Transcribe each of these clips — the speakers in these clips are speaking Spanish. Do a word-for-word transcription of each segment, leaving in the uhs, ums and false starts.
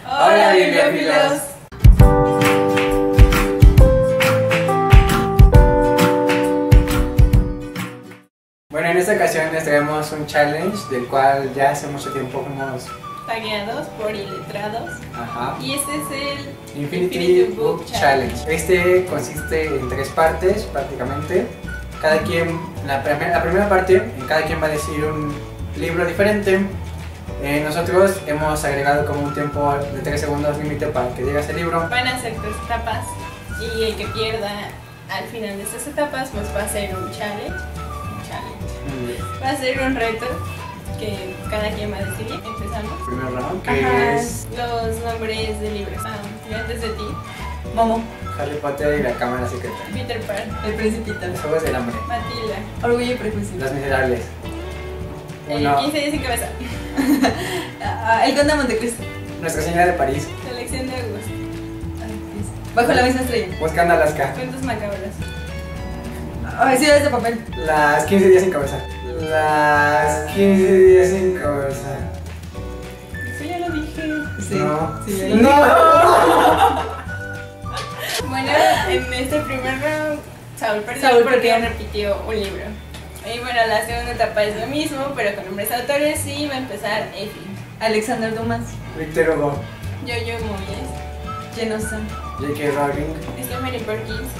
Hola, bibliófilos. Bueno, en esta ocasión les traemos un challenge del cual ya hace mucho tiempo hemos tagueados por iletrados. Ajá. Y este es el Infinity, Infinity Book, Book Challenge. Challenge. Este consiste en tres partes prácticamente. Cada quien, la, primer, la primera parte, en cada quien va a decir un libro diferente. Eh, nosotros hemos agregado como un tiempo de tres segundos límite para que digas el libro. Van a ser tres etapas y el que pierda al final de estas etapas pues va a ser un challenge. Un challenge. Mm. Va a ser un reto que cada quien va a decidir. Empezamos. Primer round, que Ajá, es los nombres de libros. Ah, y antes de ti, Momo, Harry Potter y la Cámara Secreta. Peter Pan, el Principito, Los Juegos del Hambre. Matilda, Orgullo y Prejuicio, Los Miserables. el Uno. quince días sin cabeza, Ah, el Conde de Montecristo, Nuestra Señora de París. Selección de Augusto, Bajo la misma estrella, Buscando Alaska. Cuentos macabros, Ay, Ciudades de Papel, Las quince días sin cabeza. Las quince días sin cabeza. eso ya lo dije. sí, No. sí, Sí. el- ¡No! Bueno, en este primer round Saúl perdió Saúl porque perdió. repitió un libro. Y bueno, la segunda etapa es lo mismo, pero con nombres de autores y va a empezar Effie, Alexander Dumas, Victor Hugo. Jojo Moyes, Jane Austen, J K Rowling. Mary Perkins,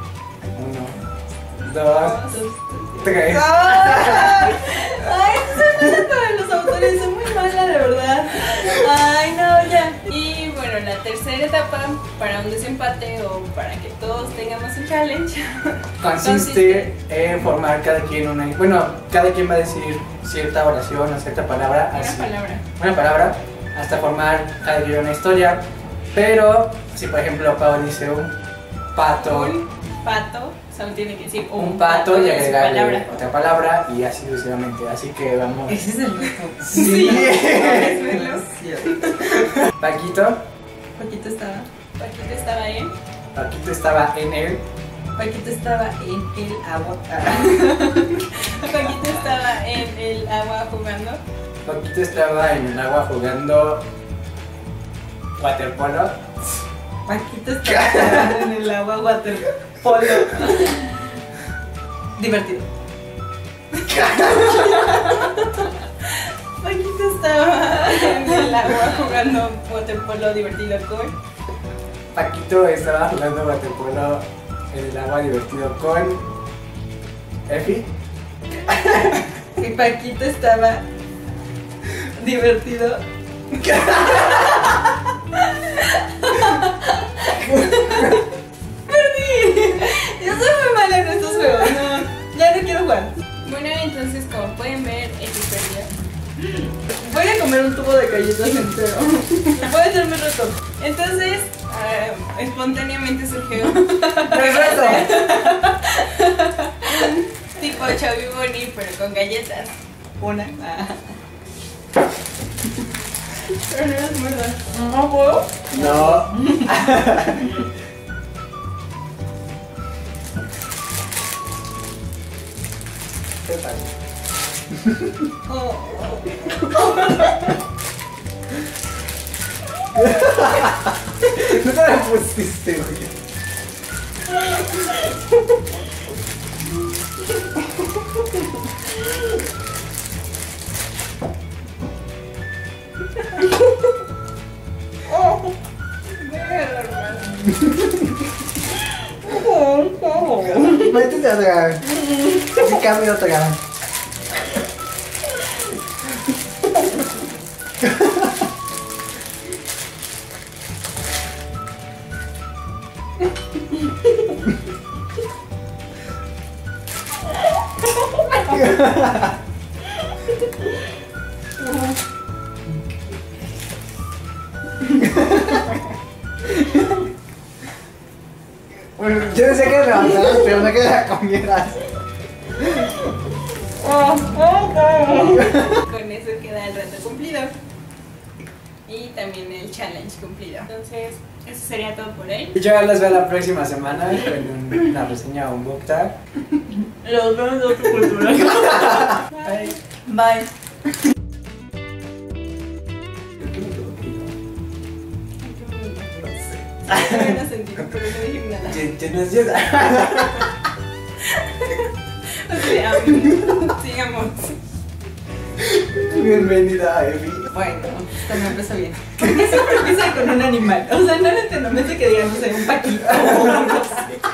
Uno. Dos. Tres. ¡Ay! Ay, soy mala para los autores, soy muy mala, de verdad. Ay, no, ya. y bueno, la tercera etapa para un desempate o para que todos tengamos un challenge. Consiste en formar cada quien una. Bueno, cada quien va a decir cierta oración o cierta palabra. Una así- palabra. Una palabra hasta formar cada quien una historia. Pero si por ejemplo Pau dice un pato, Un pato, Saúl tiene que decir un pato y de su agregarle palabra. otra palabra y así sucesivamente. Así que vamos. Ese es el reto. Sí. Demasiado. Paquito. Paquito estaba. Paquito estaba en. Paquito estaba en él. Paquito estaba en el agua. Paquito estaba en el agua jugando. Paquito estaba en el agua jugando waterpolo. Paquito estaba en el agua waterpolo. Divertido. Paquito estaba en el agua jugando waterpolo divertido con. Paquito estaba jugando waterpolo en el agua divertido con Effie. Y Paquito estaba divertido. Perdí. Yo soy muy mala en estos juegos. No, ya no quiero jugar. Bueno, entonces como pueden ver, Effie perdió. Voy a comer un tubo de galletas entero. Voy a hacer mi reto. Entonces, ah, espontáneamente surgió ¡El reto! tipo Chabiboni, pero con galletas. Una. Pero no es verdad. ¿No puedo? No. ¿Qué tal? No te la pusiste, güey. Métete atrás. Y cambio atrás. Bueno, yo decía que levantaras, pero no que la comieras. Con eso queda el reto cumplido. Y también el challenge cumplido. Entonces, eso sería todo por hoy. Y yo los veo la próxima semana con una reseña o un book tag. Los vemos de otra cultura. Bye. Bye. Sí, me lo sentí, pero no dije nada. Yen- Llenas, llenas. O sea, mm, sigamos. Bienvenida a Evi. Bueno, esto me empezó bien. ¿Por qué siempre empieza con un animal? O sea, no lo entiendo. Me hace que diga, no sé, un paquito o no sé.